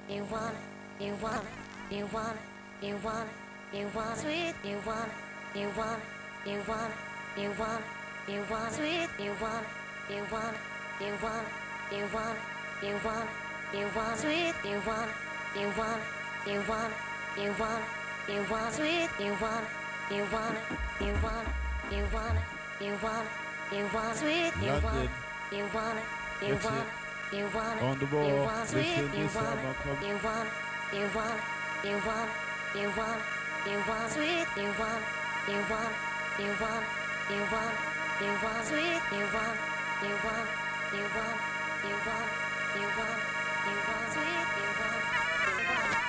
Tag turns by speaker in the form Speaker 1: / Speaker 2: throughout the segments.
Speaker 1: you want it, you want it, you want it, you want it, you want it, sweet, you want it, you want it, you want it, you want it, you want it, sweet, you want it, you want it, you want it, you want it, you want it, you want it, sweet, you want it, you want it, you want it, you want it, you want it, sweet, you want it, you want it, you want it, you want it, you want it, you want it, sweet, you want it, you want it, you want it. You want it,
Speaker 2: on the ball.
Speaker 1: you want it,
Speaker 2: Listen,
Speaker 1: you
Speaker 2: listen,
Speaker 1: want it,
Speaker 2: I'll come.
Speaker 1: you want it, you want it, you want it, you want it, you want it, sweet, you want it, you want it, you want it, you want it, you want it, sweet, you want it, you want it, you want it, you want it, you want it, you want it, sweet, you want it, you want it.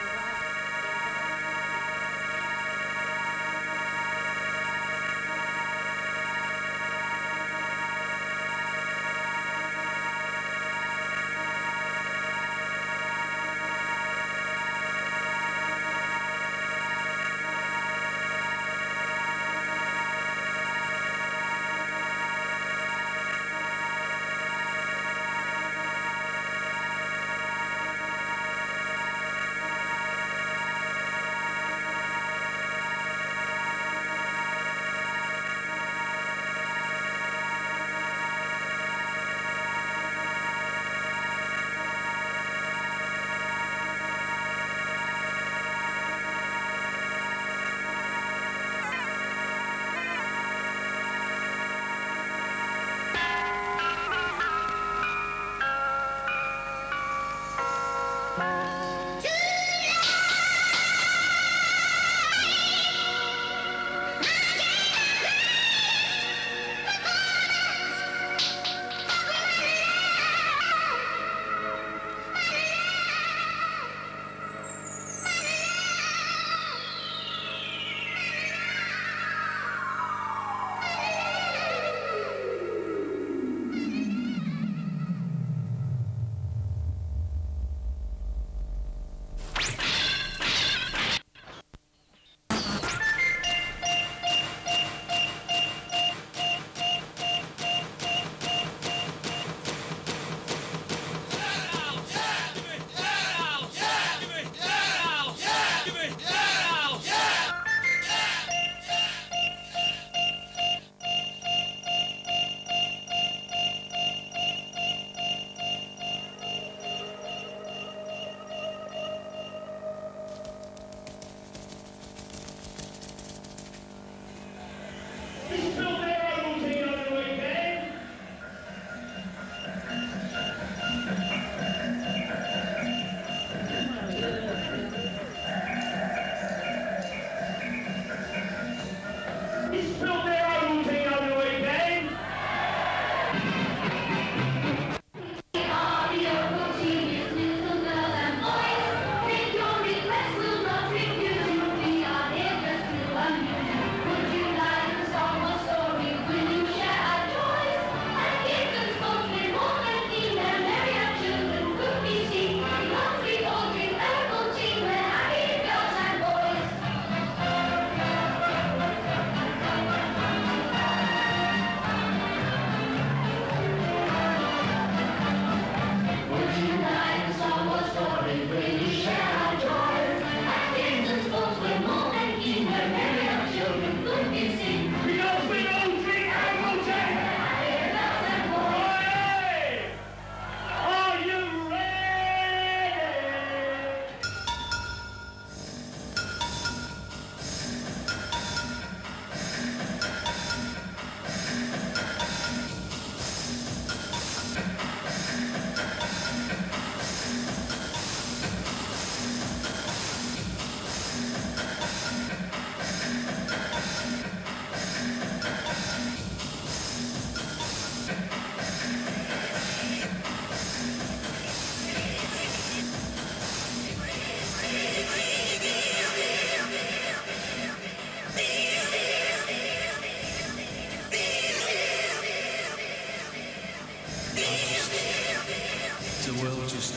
Speaker 3: The world just,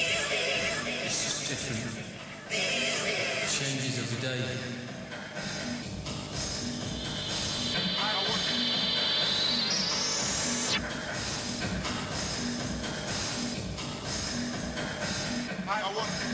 Speaker 3: it's just different. Changes every day.
Speaker 4: I want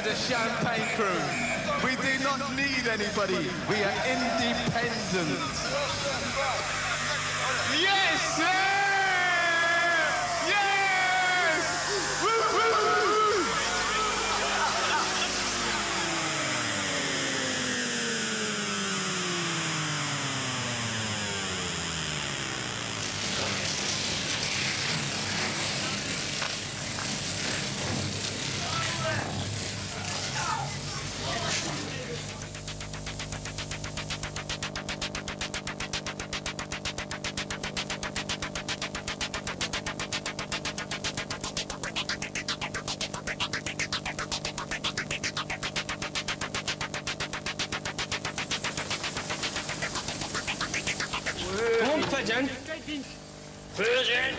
Speaker 2: the Champagne Crew. We do not need anybody. We are independent. Yes, sir! Yes! Woo, woo!
Speaker 4: Version. Version.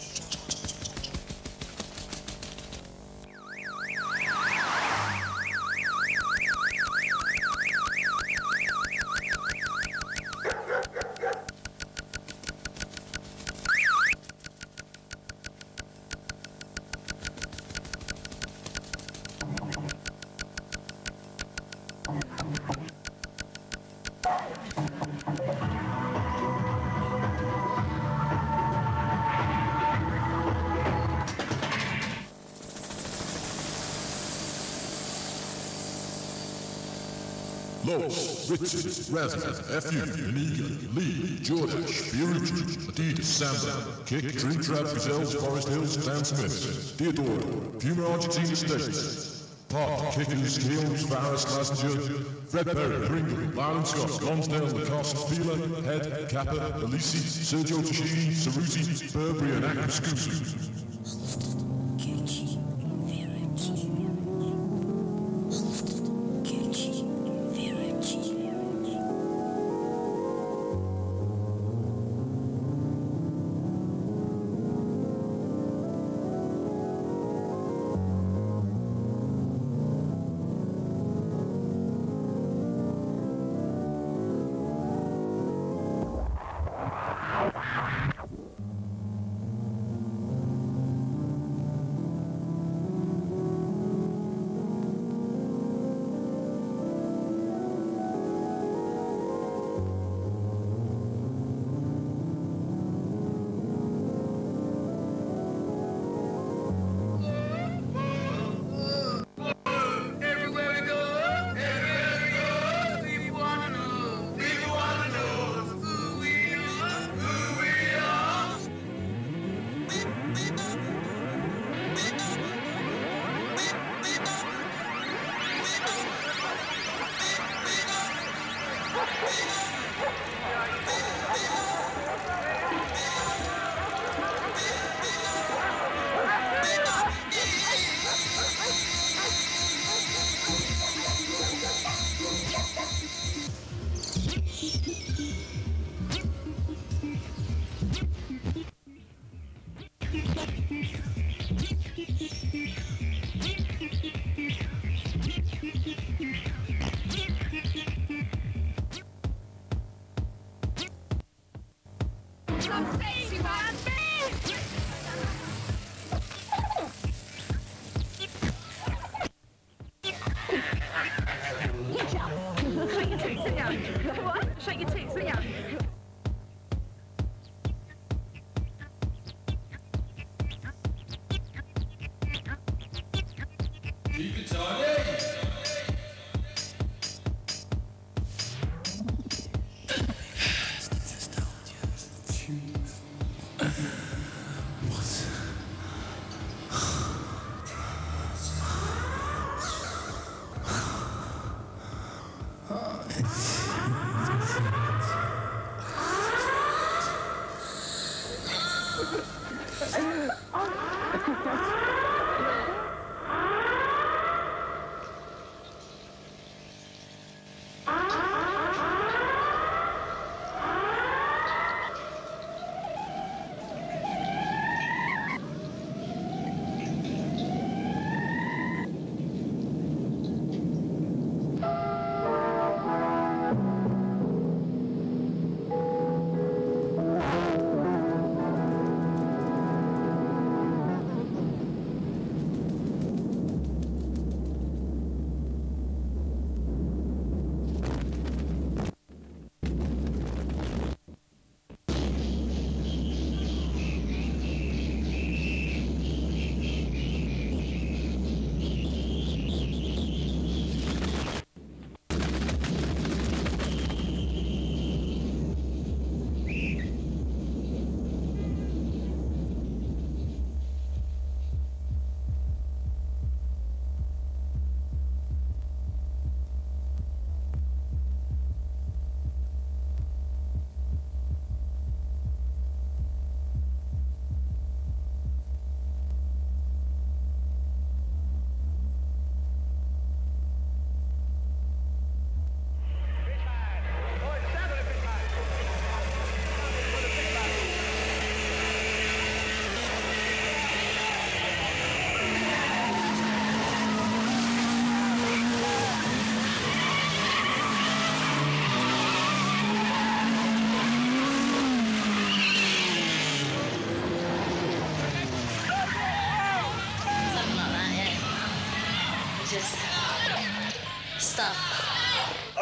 Speaker 5: Los, Ritzy, Razzie, FU, Iniga, Lee, Jordash, Fiorucci, Adidas, Samba, Kick, Dreamtrap, Gazelles, Forest Hills, Stan Smith, Theodore, Puma Argentina States, Park, Kickers, Kills, Farris, Lassinger, Fred Perry, Pringle, Lylan Scott, Lonsdale, Lacoste, Fila, Head, Kappa, Elisi, Sergio Tashini, Cerruti, Burberry, and Akaskusu.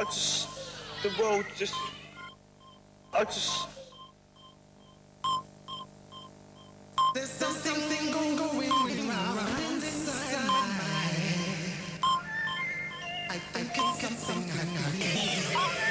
Speaker 4: the world just, I just.
Speaker 6: There's something going around inside my mind. I think it's something I need.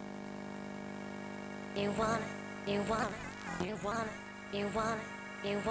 Speaker 1: You wanna, you wanna, you wanna, you wanna, you wanna.